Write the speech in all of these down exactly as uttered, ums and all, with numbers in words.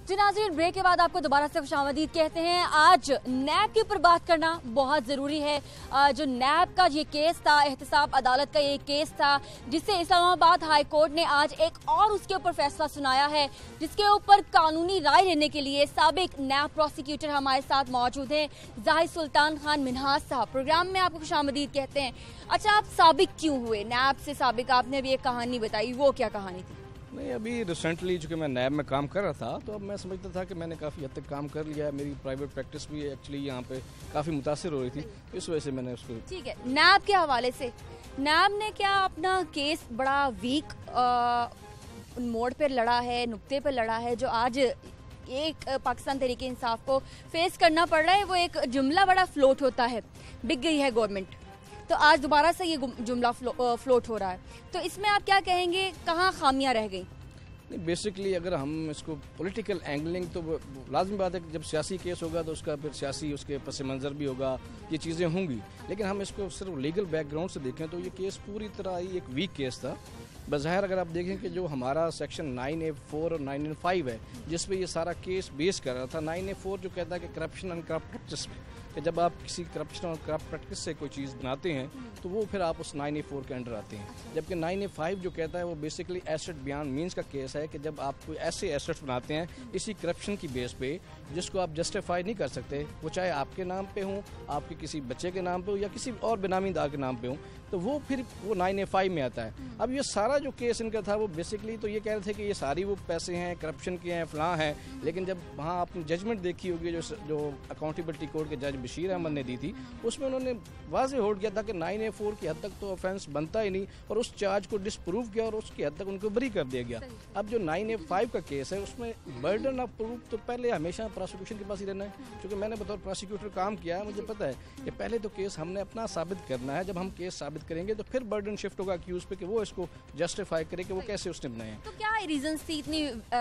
जी नाज़रीन, ब्रेक के बाद आपको दोबारा से खुशामदीद कहते हैं। आज नैब के ऊपर बात करना बहुत ज़रूरी है। जो नैब का ये केस था, एहतसाब अदालत का ये केस था, जिससे इस्लामाबाद हाई कोर्ट ने आज एक और उसके ऊपर फैसला सुनाया है, जिसके ऊपर कानूनी राय लेने के लिए साबिक नैब प्रोसिक्यूटर हमारे साथ मौजूद हैं, जाहिद सुल्तान खान मिन्हाज साहब। प्रोग्राम में आपको खुशामदीद कहते हैं। अच्छा, आप साबिक क्यों हुए? नैब से साबिक आपने अभी एक कहानी बताई, वो क्या कहानी थी? नहीं, अभी रिसेंटली चूँकि मैं नैब में काम कर रहा था, तो अब मैं समझता था कि मैंने काफ़ी हद तक काम कर लिया है। मेरी प्राइवेट प्रैक्टिस भी एक्चुअली यहाँ पे काफ़ी मुतासिर हो रही थी, इस वजह से मैंने उसको। ठीक है, नैब के हवाले से नैब ने क्या अपना केस बड़ा वीक मोड़ पर लड़ा है, नुक्ते पर लड़ा है, जो आज एक पाकिस्तान तहरीक इंसाफ को फेस करना पड़ रहा है? वो एक जुमला बड़ा फ्लोट होता है, बिक गई है गवर्नमेंट, तो आज दोबारा से ये जुमला फ्लो, फ्लोट हो रहा है। तो इसमें आप क्या कहेंगे, कहाँ खामियां रह गई? नहीं, बेसिकली अगर हम इसको पॉलिटिकल एंगलिंग, तो लाजमी बात है कि जब सियासी केस होगा तो उसका फिर सियासी उसके पस मंज़र भी होगा, ये चीज़ें होंगी। लेकिन हम इसको सिर्फ लीगल बैकग्राउंड से देखें तो ये केस पूरी तरह ही एक वीक केस था। बज़ाहिर अगर आप देखें कि जो हमारा सेक्शन नाइन ए फोर और नाइन ए फाइव है, जिस पे ये सारा केस बेस कर रहा था, नाइन ए फोर जो कहता है कि करप्शन एंड करप्ट प्रैक्टिस में, कि जब आप किसी करप्शन और करप्ट प्रैक्टिस से कोई चीज़ बनाते हैं तो वो फिर आप उस नाइन ए फोर के अंडर आते हैं। जबकि नाइन ए फाइव जो कहता है वो बेसिकली एसेट बियॉन्ड मींस का केस है, कि जब आप कोई ऐसे एसेट्स बनाते हैं इसी करप्शन की बेस पे जिसको आप जस्टिफाई नहीं कर सकते, वो चाहे आपके नाम पे हो, आपके किसी बच्चे के नाम पे हो या किसी और बेनामीदार के नाम पे हो, तो वो फिर वो नाइन ए फाइव में आता है। अब ये सारा जो केस इनका था वो बेसिकली तो ये कह रहे थे कि ये सारी वो पैसे हैं, करप्शन के हैं, फलां हैं। लेकिन जब वहाँ आपने जजमेंट देखी होगी जो जो अकाउंटेबिलिटी कोर्ट के जज बशीर अहमद ने दी थी, उसमें उन्होंने वाज़ेह होल्ड किया था कि नाइन ए फोर की हद तक तो ऑफेंस बनता ही नहीं, और उस चार्ज को डिसप्रूव किया और उसकी हद तक उनको बरी कर दिया गया। अब जो नाइन ए फाइव का केस है उसमें बर्डन ऑफ प्रूफ तो पहले हमेशा प्रोसिक्यूशन के पास ही रहना है। क्योंकि मैंने बतौर प्रोसिक्यूटर काम किया है, मुझे पता है कि पहले तो केस हमने अपना साबित करना है। जब हम केस साबित करेंगे तो फिर बर्डन शिफ्ट होगा अक्यूज पे कि वो इसको जस्टिफाई करे कि वो कैसे उसने बनाए हैं। तो क्या रीजन थी इतनी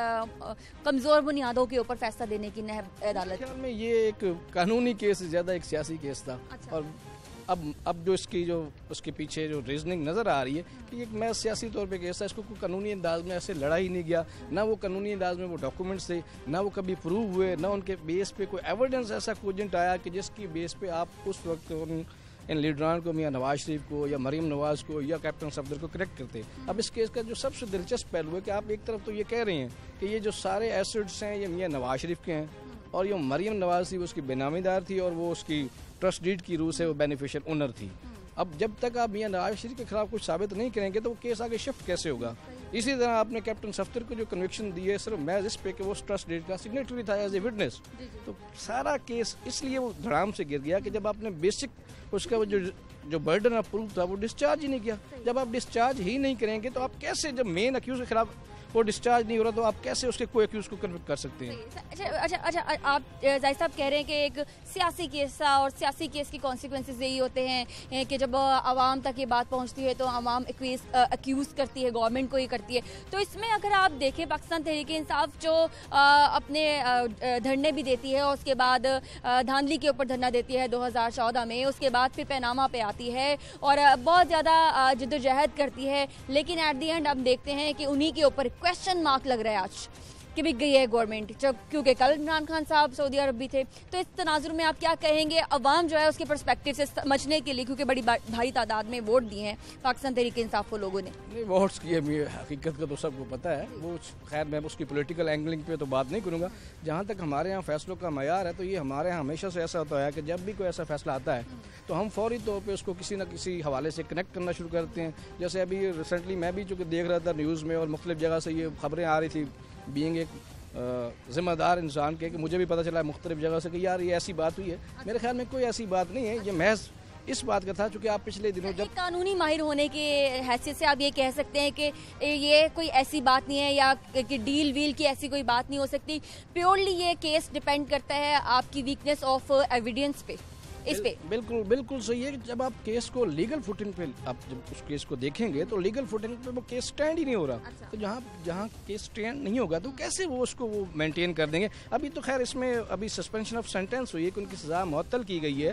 कमजोर बुनियादों के ऊपर फैसला देने की नैब अदालत? ख्याल में ये एक कानूनी केस ज्यादा एक सियासी केस था। अच्छा। और अब अब जो इसकी जो उसके पीछे जो रीजनिंग नज़र आ रही है कि एक मैं सियासी तौर पे केस था, इसको कोई कानूनी अंदाज में ऐसे लड़ा ही नहीं गया, ना वो कानूनी अंदाज में वो डॉक्यूमेंट्स थे, ना वो कभी प्रूव हुए, ना उनके बेस पे कोई एविडेंस ऐसा कोजेंट आया कि जिसकी बेस पे आप उस वक्त इन लीडरान को, मियां नवाज शरीफ को या मरीम नवाज को या कैप्टन सफदर को करेक्ट करते। अब इस केस का जो सबसे दिलचस्प पहलू है कि आप एक तरफ तो ये कह रहे हैं कि ये जो सारे एसेट्स हैं ये मियां नवाज शरीफ के हैं, और ये मरीम नवाज थी वो उसकी बेनामीदार थी और वो उसकी ट्रस्ट डीड की रूह से वो बेनिफिशियल ओनर थी। अब जब तक आप मियां नवाज शरीफ के खिलाफ कुछ साबित नहीं करेंगे तो वो केस आगे शिफ्ट कैसे होगा? इसी तरह आपने कैप्टन सफदर को जो कन्विक्शन दी है सिर्फ मैं इस पे कि वो ट्रस्ट डीड का सिग्नेटरी था एज ए विटनेस, तो सारा केस इसलिए वो धड़ाम से गिर गया कि जब आपने बेसिक उसका वो जो जो बर्डन ऑफ प्रूफ था वो डिस्चार्ज ही नहीं किया। जब आप डिस्चार्ज ही नहीं करेंगे तो आप कैसे, जब मेन अक्यूज के खिलाफ वो डिस्चार्ज नहीं हो रहा तो आप कैसे उसके कोई अक्यूज को कन्विक्ट कर सकते हैं? अच्छा अच्छा अच्छा, आप जाहिद साहब कह रहे हैं कि एक सियासी केस था और सियासी केस की कॉन्सिक्वेंसेस यही होते हैं कि जब आवाम तक ये बात पहुंचती है तो आवाम अक्यूज करती है, गवर्नमेंट को ही करती है। तो इसमें अगर आप देखें, पाकिस्तान तहरीक इंसाफ जो अपने धरने भी देती है और उसके बाद धांधली के ऊपर धरना देती है दो हज़ार चौदह में, उसके बाद फिर पैनामा पे आती है और बहुत ज़्यादा जद्दोजहद करती है, लेकिन एट दी एंड हम देखते हैं कि उन्हीं के ऊपर क्वेश्चन मार्क लग रहा है आज कि बिक गई है गवर्नमेंट, जब क्योंकि कल इमरान खान साहब सऊदी अरब भी थे। तो इस तनाजुर में आप क्या कहेंगे अवाम जो है उसके पर्सपेक्टिव से समझने के लिए, क्योंकि बड़ी भारी तादाद में वोट दिए हैं पाकिस्तान तहरीक इंसाफ को लोगों ने? नहीं, वोट्स की हकीकत का तो सबको पता है, वो खैर मैं उसकी पॉलिटिकल एंगलिंग पे तो बात नहीं करूँगा। जहाँ तक हमारे यहाँ फैसलों का मयार है तो ये हमारे यहाँ हमेशा से ऐसा होता है कि जब भी कोई ऐसा फैसला आता है तो हम फौरी तौर पर उसको किसी न किसी हवाले से कनेक्ट करना शुरू करते हैं। जैसे अभी रिसेंटली मैं भी चूँकि देख रहा था न्यूज़ में और मुख्तलिफ जगह से ये खबरें आ रही थी, बीइंग एक ज़िम्मेदार इंसान के, कि मुझे भी पता चला है मुख्तलिफ जगह से कि यार ये ऐसी बात हुई है। मेरे ख्याल में कोई ऐसी बात नहीं है, ये महज इस बात का था चूँकि आप पिछले दिनों जब कानूनी माहिर होने की हैसियत से आप ये कह सकते हैं कि ये कोई ऐसी बात नहीं है या कि डील वील की ऐसी कोई बात नहीं हो सकती, प्योरली ये केस डिपेंड करता है आपकी वीकनेस ऑफ एविडेंस पे, इस पे। बिल्कुल बिल्कुल सही है। जब आप केस को लीगल फुटिंग पे आप जब उस केस को देखेंगे तो लीगल फुटिंग पे वो केस स्टैंड ही नहीं हो रहा। अच्छा। तो जहाँ जहाँ केस स्टैंड नहीं होगा तो कैसे वो उसको वो मेंटेन कर देंगे? अभी तो खैर इसमें अभी सस्पेंशन ऑफ सेंटेंस हुई है कि उनकी सज़ा मुअत्तल की गई है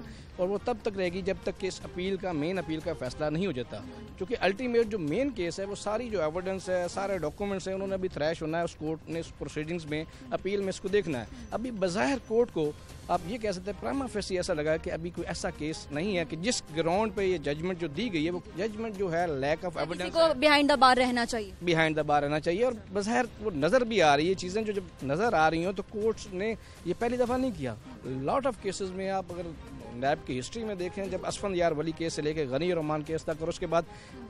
और वो तब तक रहेगी जब तक कि इस अपील का मेन अपील का फैसला नहीं हो जाता, क्योंकि अल्टीमेट जो मेन केस है वो सारी जो एविडेंस है, सारे डॉक्यूमेंट्स हैं, उन्होंने अभी थ्रैश होना है उस कोर्ट ने, उस प्रोसीडिंग्स में, अपील में इसको देखना है। अभी बज़ाहिर कोर्ट को आप ये कह सकते हैं प्राइमा फेसी ऐसा लगा कि अभी कोई ऐसा केस नहीं है कि जिस ग्राउंड पे ये जजमेंट जो दी गई है वो जजमेंट जो है लैक ऑफ एविडेंस को बिहाइंड द बार रहना चाहिए, बिहाइंड द बार रहना चाहिए। और बज़ाहिर वो नज़र भी आ रही है चीज़ें, जो जब नज़र आ रही हो तो कोर्ट्स ने ये पहली दफ़ा नहीं किया। लॉट ऑफ केसेस में आप अगर नैब की हिस्ट्री में देखें, जब असफन यार वली केस से लेकर गनी रहमान केस तक, और उसके बाद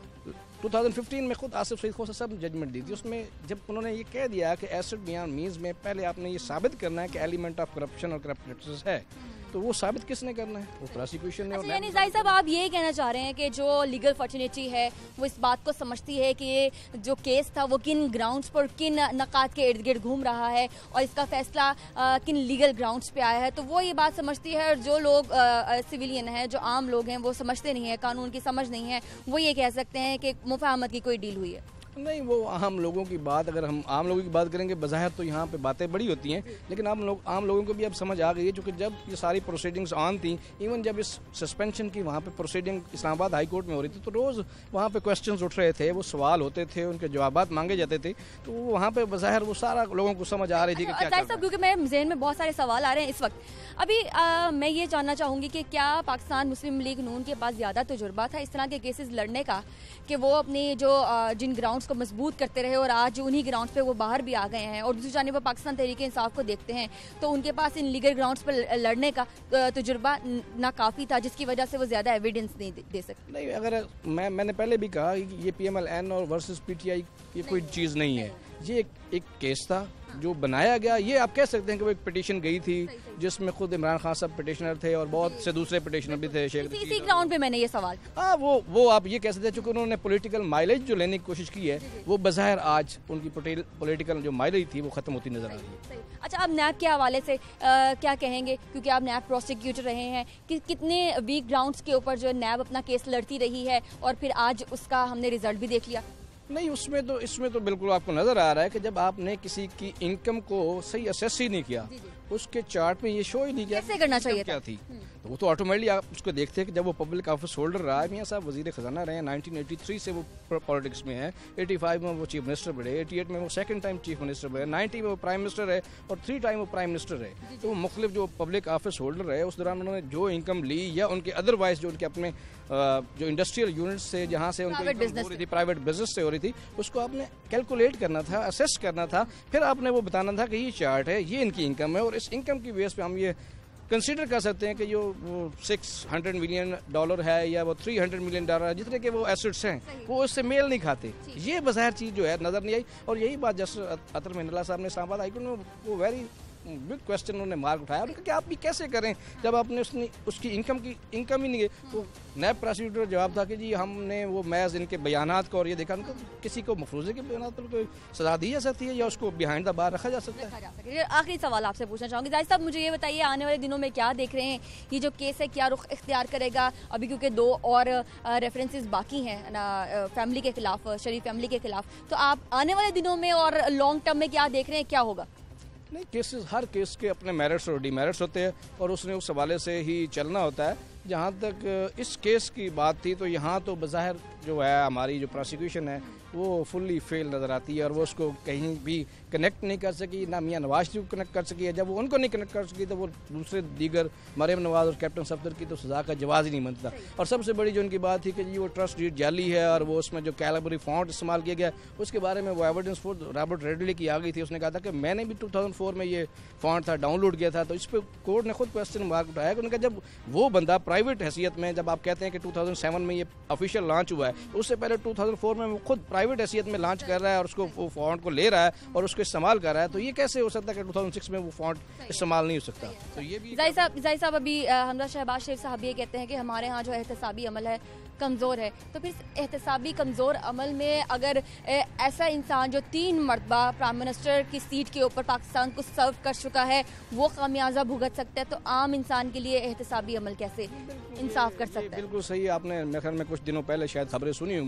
दो हज़ार पंद्रह में खुद आसिफ सईद खोसा साहब जजमेंट दी थी, उसमें जब उन्होंने ये कह दिया कि एसिड बियान मीन्स में पहले आपने ये साबित करना है कि एलिमेंट ऑफ करप्शन और करप्ट प्रैक्टिसेस है, तो वो साबित किसने करना है? वो प्रोसिक्यूशन ने। अच्छा, यानी जाहिर साहब आप ये कहना चाह रहे हैं कि जो लीगल फॉर्चुनिटी है वो इस बात को समझती है कि ये जो केस था वो किन ग्राउंड्स पर, किन नकात के इर्द गिर्द घूम रहा है और इसका फैसला आ, किन लीगल ग्राउंड्स पे आया है, तो वो ये बात समझती है। और जो लोग सिविलियन हैं, जो आम लोग हैं, वो समझते नहीं है, कानून की समझ नहीं है, वो ये कह सकते हैं कि मुफाहमत की कोई डील हुई है। नहीं, वो आम लोगों की बात, अगर हम आम लोगों की बात करेंगे बज़ाहिर तो यहाँ पे बातें बड़ी होती हैं, लेकिन आम लोग आम लोगों को भी अब समझ आ गई है, क्योंकि जब ये सारी प्रोसीडिंग्स ऑन थी, इवन जब इस सस्पेंशन की वहाँ पे प्रोसीडिंग इस्लामाबाद हाई कोर्ट में हो रही थी, तो रोज़ वहाँ पे क्वेश्चंस उठ रहे थे, वो सवाल होते थे, उनके जवाबात मांगे जाते थे, तो वहाँ पे बज़ाहिर वो सारा लोगों को समझ आ रही थी कि क्या साहब, क्योंकि मेरे ज़हन में बहुत सारे सवाल आ रहे हैं इस वक्त। अभी आ, मैं ये जानना चाहूँगी कि क्या पाकिस्तान मुस्लिम लीग नून के पास ज़्यादा तजुर्बा था इस तरह के केसेस लड़ने का, कि वो अपनी जो जिन ग्राउंड्स को मजबूत करते रहे और आज उन्हीं ग्राउंड्स पे वो बाहर भी आ गए हैं, और दूसरी जानिब पाकिस्तान तहरीक इंसाफ को देखते हैं तो उनके पास इन लीगल ग्राउंड्स पर लड़ने का तजुर्बा ना काफ़ी था, जिसकी वजह से वो ज़्यादा एविडेंस नहीं दे सकते? नहीं, अगर मैं मैंने पहले भी कहा कि ये पी एम एल एन और वर्सेस पी टी आई ये कोई चीज़ नहीं है, ये एक, एक केस था जो बनाया गया। ये आप कह सकते हैं कि वो एक पिटीशन गई थी जिसमें खुद इमरान खान साहब पिटिशनर थे और बहुत से दूसरे पिटिशनर भी थे। शेख इसी ग्राउंड पे मैंने ये सवाल, हाँ, वो वो आप ये कह सकते हैं, चूंकि उन्होंने पॉलिटिकल माइलेज जो लेने की कोशिश की है, वो बज़ाहिर आज उनकी पॉलिटिकल जो माइलेज थी वो खत्म होती नजर आ रही है। अच्छा, अब नैब के हवाले से आ, क्या कहेंगे, क्योंकि आप नैब प्रोसिक्यूटर रहे हैं, कि कितने वीक ग्राउंड्स के ऊपर जो नैब अपना केस लड़ती रही है और फिर आज उसका हमने रिजल्ट भी देख लिया? नहीं, उसमें तो इसमें तो बिल्कुल आपको नजर आ रहा है कि जब आपने किसी की इनकम को सही असेस ही नहीं किया, उसके चार्ट में ये शो ही नहीं किया कैसे करना चाहिए क्या थी, तो वो तो ऑटोमेटिकली आप उसको देखते हैं कि जब वो पब्लिक ऑफिस होल्डर रहा है, मियां साहब वजीर खजाना रहे हैं, नाइनटीन एटी थ्री से वो पॉलिटिक्स में है, पचासी में वो चीफ मिनिस्टर बने, अठासी में वो सेकंड टाइम चीफ मिनिस्टर बने, नब्बे में वो प्राइम मिनिस्टर रहे और थ्री टाइम वो प्राइम मिनिस्टर रहे। तो वो मुख्तलिफ जो पब्लिक ऑफिस होल्डर रहे, उस दौरान उन्होंने जो इनकम ली या उनके अदरवाइज जो उनके अपने जो इंडस्ट्रियल यूनिट्स से जहाँ से उनकी हो रही थी, प्राइवेट बिजनेस से हो रही थी, उसको आपने कैलकुलेट करना था, असेस करना था, फिर आपने वो बताना था कि ये चार्ट है, ये इनकी इनकम है और इस इनकम की बेस पे हम ये कंसीडर कर सकते हैं कि जो वो सिक्स हंड्रेड मिलियन डॉलर है या वो थ्री हंड्रेड मिलियन डॉलर है, जितने के वो एसेट्स हैं वो उससे मेल नहीं खाते। ये बज़ाहिर चीज़ जो है नज़र नहीं आई। और यही बात जस्टिस अतर महिंद्रा साहब ने इस्लामाबाद हाई कोर्ट में वो वेरी बिग क्वेश्चन उन्होंने मार्क उठाया, उन्होंने कहा कि आप भी कैसे करें जब आपने उसने उसकी इनकम की इनकम ही नहीं है। तो नैब प्रोसिक्यूटर जवाब था कि जी हमने वो महज इनके बयानात को और ये देखा, उनको किसी को मफरूजे के बयानात पर कोई सजा दी जा सकती है या उसको बिहाइंड द बार रखा जा सकता है। आखिरी सवाल आपसे पूछना चाहूँगी, जाहिर साहब मुझे ये बताइए, आने वाले दिनों में क्या देख रहे हैं, ये जो केस है क्या रुख इख्तियार करेगा? अभी क्योंकि दो और रेफरेंसेस बाकी हैं ना फैमिली के खिलाफ, शरीफ फैमिली के खिलाफ, तो आप आने वाले दिनों में और लॉन्ग टर्म में क्या देख रहे हैं, क्या होगा? नहीं, केसेस हर केस के अपने मेरिट्स और डीमेरिट्स होते हैं और उसने उस हवाले से ही चलना होता है। जहाँ तक इस केस की बात थी तो यहाँ तो बज़ाहिर जो है हमारी जो प्रोसिक्यूशन है वो फुल्ली फेल नज़र आती है और वो उसको कहीं भी कनेक्ट नहीं कर सकी, ना मियां नवाज शरीफ को कनेक्ट कर सकी है। जब वो उनको नहीं कनेक्ट कर सकी तो वो दूसरे दीगर मरियम नवाज और कैप्टन सफदर की तो सज़ा का जवाब ही नहीं बनता। और सबसे बड़ी जो उनकी बात थी कि जी वो ट्रस्ट डीड जाली है और वो उसमें जो कैलिबरी फॉन्ट इस्तेमाल किया गया, उसके बारे में वो एविडेंस खुद रॉबर्ट रेडली की आ गई थी। उसने कहा था कि मैंने भी टू थाउजेंड फोर में ये फॉन्ट था डाउनलोड किया था। तो इस पर कोर्ट ने खुद क्वेश्चन मार्क उठाया कि उन्होंने कहा जब वो बंदा प्राइवेट हैसियत में, जब आप कहते हैं कि टू थाउजेंड सेवन में ये ऑफिशियल लॉन्च हुआ है, उससे पहले टू थाउजेंड फोर में वो खुद प्राइवेट हैसियत में लॉन्च कर रहा है और उसको वो फॉन्ट को ले रहा है और उसको इस्तेमाल कर रहा है, तो ये कैसे हो सकता है कि टू थाउजेंड सिक्स में वो फॉन्ट इस्तेमाल नहीं हो सकता? तो ये भी जाहिर साहब जाहिर साहब अभी हमरा शहबाज शरीफ साहब ये कहते हैं कि हमारे यहाँ जो एहतसाबी अमल है कमज़ोर है, तो फिर एहतसाबी कमज़ोर अमल में अगर ऐसा इंसान जो तीन मरतबा प्राइम मिनिस्टर की सीट के ऊपर पाकिस्तान को सर्व कर चुका है वो खामियाजा भुगत सकता है, तो आम इंसान के लिए एहतसाबी अमल कैसे इंसाफ कर सकता है? बिल्कुल सही, आपने मेरे ख्याल में कुछ दिनों पहले शायद खबरें सुनी होंगी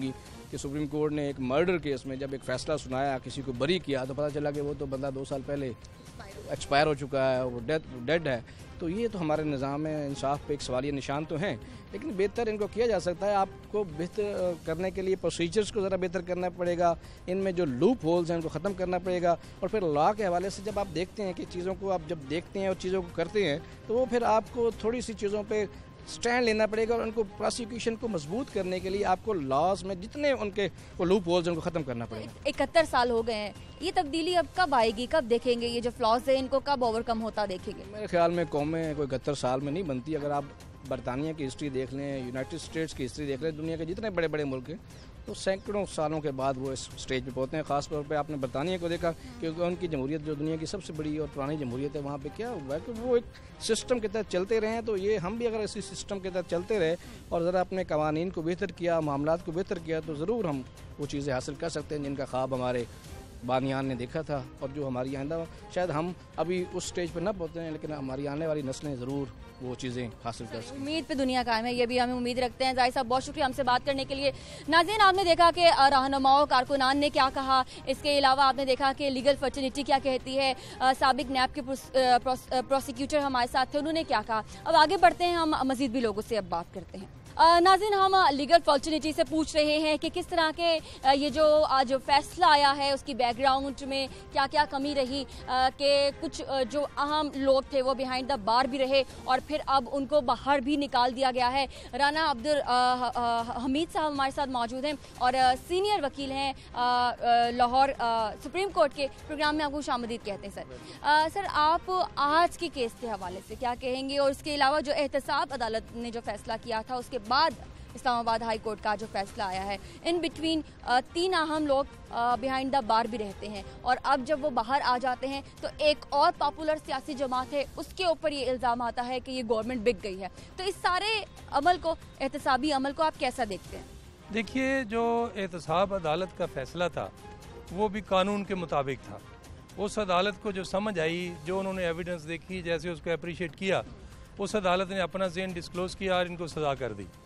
कि सुप्रीम कोर्ट ने एक मर्डर केस में जब एक फैसला सुनाया, किसी को बरी किया, तो पता चला कि वो तो बंदा दो साल पहले एक्सपायर हो चुका है, वो डेथ डेड है। तो ये तो हमारे निज़ाम इंसाफ पे एक सवालिया निशान तो हैं, लेकिन बेहतर इनको किया जा सकता है। आपको बेहतर करने के लिए प्रोसीजर्स को ज़रा बेहतर करना पड़ेगा, इनमें जो लूप होल्स हैं उनको ख़त्म करना पड़ेगा। और फिर लॉ के हवाले से जब आप देखते हैं कि चीज़ों को आप जब देखते हैं और चीज़ों को करते हैं, तो वो फिर आपको थोड़ी सी चीज़ों पर स्टैंड लेना पड़ेगा और उनको प्रोसिक्यूशन को मजबूत करने के लिए आपको लॉज में जितने उनके वो लूप होल्स उनको ख़त्म करना पड़ेगा। इकहत्तर साल हो गए हैं, ये तब्दीली अब कब आएगी, कब देखेंगे ये जो फ्लॉज है इनको कब ओवरकम होता देखेंगे? मेरे ख्याल में कौमें कोई इकहत्तर साल में नहीं बनती। अगर आप बरतानिया की हिस्ट्री देख लें, यूनाइटेड स्टेट्स की हिस्ट्री देख लें, दुनिया के जितने बड़े बड़े मुल्क हैं, तो सैकड़ों सालों के बाद वो इस स्टेज पे पहुंचते हैं। ख़ास तौर पे आपने बरतानिया को देखा, क्योंकि उनकी जमहूरियत जो दुनिया की सबसे बड़ी और पुरानी जमहूरियत है, वहाँ पे क्या हुआ है कि वो एक सिस्टम के तहत चलते रहे हैं। तो ये हम भी अगर इसी सिस्टम के तहत चलते रहे और ज़रा अपने कवानीन को बेहतर किया, मामलात को बेहतर किया, तो ज़रूर हम वो चीज़ें हासिल कर सकते हैं जिनका ख्वाब हमारे बानियान ने देखा था। और जो हमारी आइंदा, शायद हम अभी उस स्टेज पर न पहुँचते हैं, लेकिन हमारी आने वाली नस्लें ज़रूर वो चीज़ें हासिल कर सकें। उम्मीद पे दुनिया कायम है, ये भी हमें उम्मीद रखते हैं। जाहिर साहब बहुत शुक्रिया हमसे बात करने के लिए। नाज़रीन, आपने देखा कि रहनुमाओं कारकुनान ने क्या कहा, इसके अलावा आपने देखा कि लीगल फर्टिलिटी क्या कहती है, साबिक नैब के प्रोसिक्यूटर हमारे साथ थे, उन्होंने क्या कहा। अब आगे बढ़ते हैं, हम मज़ीद भी लोगों से अब बात करते हैं। नाज़रीन, हम लीगल फॉर्चुनिटी से पूछ रहे हैं कि किस तरह के ये जो आज फैसला आया है उसकी बैकग्राउंड में क्या क्या कमी रही, कि कुछ जो अहम लोग थे वो बिहाइंड द बार भी रहे और फिर अब उनको बाहर भी निकाल दिया गया है। राना अब्दुल हमीद साहब हमारे साथ मौजूद हैं और सीनियर वकील हैं लाहौर सुप्रीम कोर्ट के। प्रोग्राम में आपको खुशामदीद कहते हैं। सर सर आप आज के केस के हवाले से क्या कहेंगे, और इसके अलावा जो एहतसाब अदालत ने जो फैसला किया था उसके बाद इस्लामाबाद हाई कोर्ट का जो फैसला आया है, इन बिटवीन तीन अहम लोग बिहाइंड द बार भी रहते हैं और अब जब वो बाहर आ जाते हैं तो एक और पॉपुलर सियासी जमात है उसके ऊपर ये इल्ज़ाम आता है कि ये गवर्नमेंट बिक गई है। तो इस सारे अमल को, एहतसाबी अमल को आप कैसा देखते हैं? देखिए, जो एहतसाब अदालत का फैसला था वो भी कानून के मुताबिक था। उस अदालत को जो समझ आई, जो उन्होंने एविडेंस देखी, जैसे उसको अप्रिशिएट किया, उस अदालत ने अपना ज़हन डिस्क्लोज़ किया और इनको सज़ा कर दी।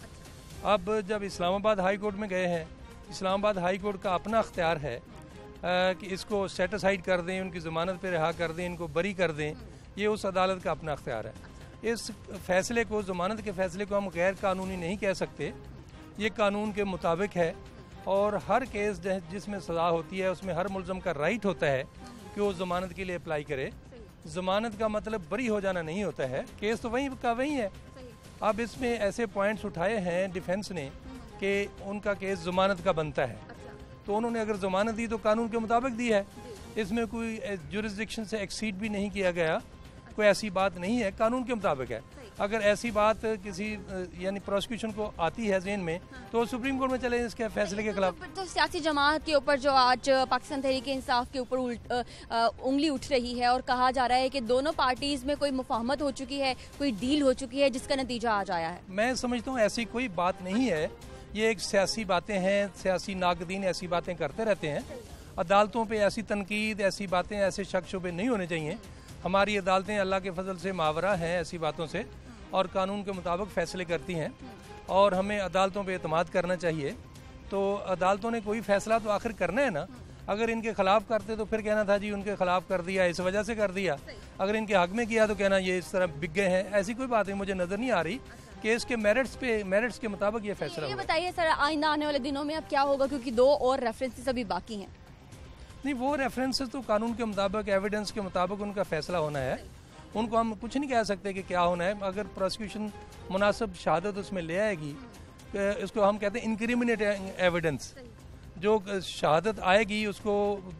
अब जब इस्लामाबाद हाई कोर्ट में गए हैं, इस्लामाबाद हाई कोर्ट का अपना अख्तियार है आ, कि इसको सेट असाइड कर दें, उनकी ज़मानत पे रिहा कर दें, इनको बरी कर दें, ये उस अदालत का अपना अख्तियार है। इस फैसले को, ज़मानत के फैसले को हम गैर कानूनी नहीं कह सकते, ये कानून के मुताबिक है। और हर केस जिसमें सज़ा होती है उसमें हर मुलज़म का राइट होता है कि वो ज़मानत के लिए अप्लाई करे। ज़मानत का मतलब बरी हो जाना नहीं होता है, केस तो वही का वही है। अब इसमें ऐसे पॉइंट्स उठाए हैं डिफेंस ने कि उनका केस ज़मानत का बनता है, तो उन्होंने अगर ज़मानत दी तो कानून के मुताबिक दी है, इसमें कोई जुरिस्डिक्शन से एक्सीड भी नहीं किया गया, कोई ऐसी बात नहीं है, कानून के मुताबिक है। अगर ऐसी बात किसी यानी प्रोसिक्यूशन को आती है ज़हन में तो सुप्रीम कोर्ट में चले इसके फैसले के खिलाफ। तो सियासी जमात के ऊपर जो आज पाकिस्तान तहरीक इंसाफ के ऊपर उंगली उठ रही है और कहा जा रहा है कि दोनों पार्टीज में कोई मुफाहमत हो चुकी है, कोई डील हो चुकी है जिसका नतीजा आज आया है। मैं समझता हूँ ऐसी कोई बात नहीं है, ये एक सियासी बातें हैं, सियासी नाकदीन ऐसी बातें करते रहते हैं। अदालतों पर ऐसी तनकीद, ऐसी बातें, ऐसे शक शुबे नहीं होने चाहिए। हमारी अदालतें अल्लाह के फजल से मावरा हैं ऐसी बातों से और कानून के मुताबिक फ़ैसले करती हैं और हमें अदालतों पे एतमाद करना चाहिए। तो अदालतों ने कोई फ़ैसला तो आखिर करना है ना। अगर इनके ख़िलाफ़ करते तो फिर कहना था जी उनके ख़िलाफ़ कर दिया, इस वजह से कर दिया। अगर इनके हक़ में किया तो कहना ये इस तरह बिक गए हैं। ऐसी कोई बात मुझे नज़र नहीं आ रही कि इसके मेरिट्स पे मेरिट्स के मुताबिक ये फैसला। ये बताइए सर, आइंदा आने वाले दिनों में अब क्या होगा, क्योंकि दो और रेफरेंसेस अभी बाकी हैं? नहीं, वो रेफरेंसेस तो कानून के मुताबिक, एविडेंस के मुताबिक उनका फ़ैसला होना है। उनको हम कुछ नहीं कह सकते कि क्या होना है। अगर प्रोसिक्यूशन मुनासिब शहादत उसमें ले आएगी, इसको हम कहते हैं इनक्रिमिनेट एविडेंस, जो शहादत आएगी उसको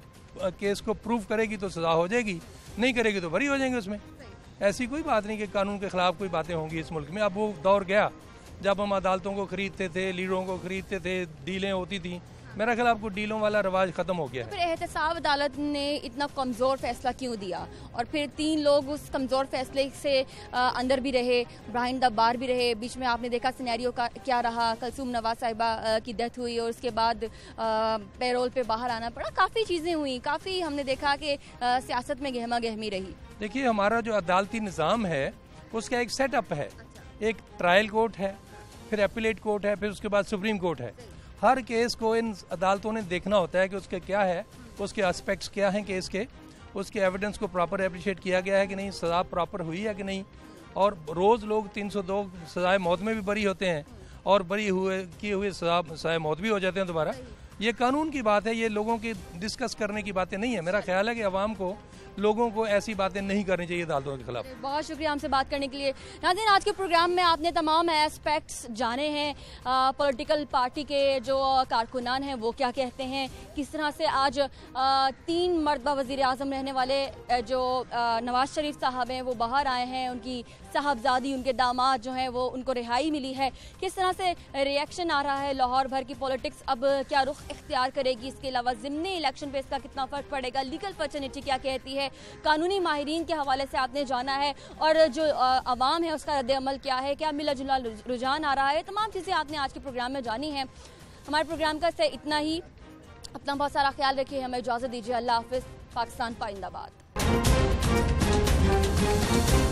केस को प्रूव करेगी तो सज़ा हो जाएगी, नहीं करेगी तो बरी हो जाएंगे उसमें। ऐसी कोई बात नहीं कि कानून के ख़िलाफ़ कोई बातें होंगी इस मुल्क में। अब वो दौर गया जब हम अदालतों को ख़रीदते थे, लीडरों को ख़रीदते थे, डीलें होती थी। मेरा ख्याल आपको डीलों वाला रवाज खत्म हो गया है। तो फिर एहतसाब अदालत ने इतना कमज़ोर फैसला क्यों दिया, और फिर तीन लोग उस कमज़ोर फैसले से आ, अंदर भी रहे, बिहाइंड द बार भी रहे। बीच में आपने देखा सिनेरियो का क्या रहा, कलसूम नवाज साहिबा की डेथ हुई और उसके बाद पैरोल पे बाहर आना पड़ा। काफ़ी चीज़ें हुई, काफ़ी हमने देखा कि सियासत में गहमा गहमी रही। देखिए, हमारा जो अदालती निज़ाम है उसका एक सेटअप है। एक ट्रायल कोर्ट है, फिर एपीलेट कोर्ट है, फिर उसके बाद सुप्रीम कोर्ट है। हर केस को इन अदालतों ने देखना होता है कि उसके क्या है, उसके एस्पेक्ट्स क्या हैं केस के, उसके एविडेंस को प्रॉपर एप्रिशिएट किया गया है कि नहीं, सज़ा प्रॉपर हुई है कि नहीं। और रोज़ लोग तीन सौ दो सजाए मौत में भी बरी होते हैं और बरी हुए किए हुए सजा सजाए मौत भी हो जाते हैं दोबारा। ये कानून की बात है, ये लोगों की डिस्कस करने की बातें नहीं है। मेरा ख्याल है कि अवाम को, लोगों को ऐसी बातें नहीं करनी चाहिए अदालतों के खिलाफ। बहुत शुक्रिया हमसे बात करने के लिए। नाज़रीन, आज के प्रोग्राम में आपने तमाम एस्पेक्ट्स जाने हैं, पॉलिटिकल पार्टी के जो कारकुनान हैं वो क्या कहते हैं, किस तरह से आज आ, तीन मरतबा वज़ीर आज़म रहने वाले जो नवाज शरीफ साहब हैं वो बाहर आए हैं, उनकी साहबजादी, उनके दामाद जो हैं वो उनको रिहाई मिली है, किस तरह से रिएक्शन आ रहा है। लाहौर भर की पॉलिटिक्स अब क्या रुख इख्तियार करेगी, इसके अलावा ज़िमनी इलेक्शन पे इसका कितना फ़र्क पड़ेगा, लीगल फर्टर्निटी क्या कहती है, कानूनी माहिरीन के हवाले से आपने जाना है, और जो अवाम है उसका रद्द-ए-अमल क्या है, क्या मिला जुला रुझान आ रहा है, तमाम चीज़ें आपने आज के प्रोग्राम में जानी हैं। हमारे प्रोग्राम का से इतना ही। अपना बहुत सारा ख्याल रखिए, हमें इजाज़त दीजिए। अल्लाह हाफ़िज़। पाकिस्तान पाइंदाबाद।